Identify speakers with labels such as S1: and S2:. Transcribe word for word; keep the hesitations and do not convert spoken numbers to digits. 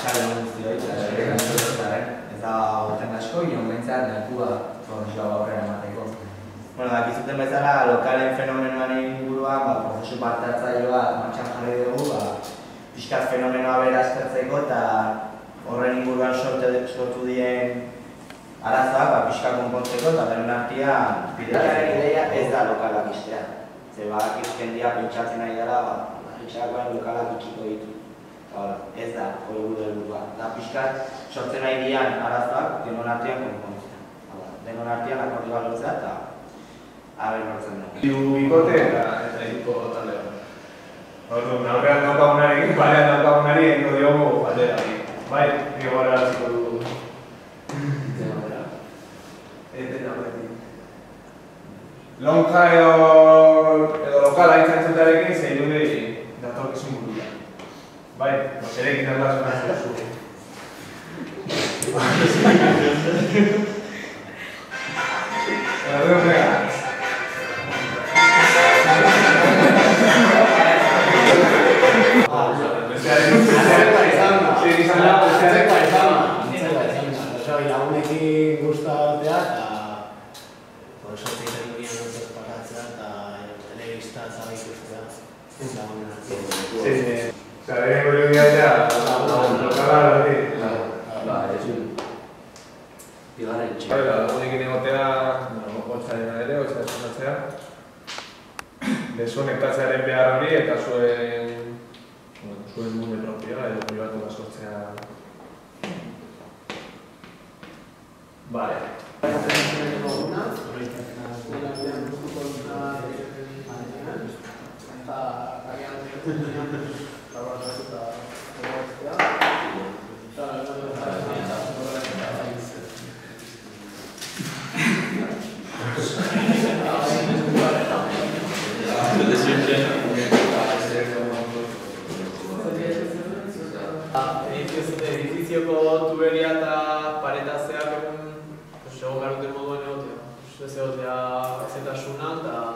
S1: Arratsalde on guztioi, eskerrik asko etortzearen. Ez da horren asko, inon behintzat nahikoa formazioa aurrera emateko. Bueno, dakizuten bezala, lokalen fenomenoaren inguruan, ba, prozesu parte-hartzailea martxan jarri dugu, ba, pixkat fenomenoa bera aztertzeko eta horren inguruan sortu dien arazoak ba, pixka konpontzeko eta denon artean bidearen ideia ez da lokalak iztea. Zer badakit jendia pentsatzen nahi dela, ba, pentsakoan lokalak ikiko ditu. Ez da, hori gure helburua. Eta pixkat sortzen nahi dian arazoak denon artean konpontzea. Denon artean akordioa lortzea eta habe lortzen da.
S2: Hiru bikote eta hiruko taldea. Orduan, aurrean daukagunarekin, barean daukagunari egingo diogu batera. Bai, nire gara hasiko dugu. Lonja edo lokala izantzutarekin zein dure datorkizun burua. Bai, erekin erlazioa zuzu. Erdu horrega.
S3: Lagunekin gustatzea eta sortzi zenukien dutez pakatzea eta telebista zabe ikustea. Ez lagunen artean.
S2: Osea, lehenengo irudiatea lokala hori.
S4: Ba, ez un bigarren txik.
S2: Bai, lagunekin egotea gotzaren ere, oiztasunatzea. Deskonektatzearen behar hori eta zuen zuen mundu propioa edo pribatu bat sortzea. Vale.
S5: Edifizioko tuberia eta paretazeak egun segon behar duten moduen egotea. Ez egotea ezetasuna eta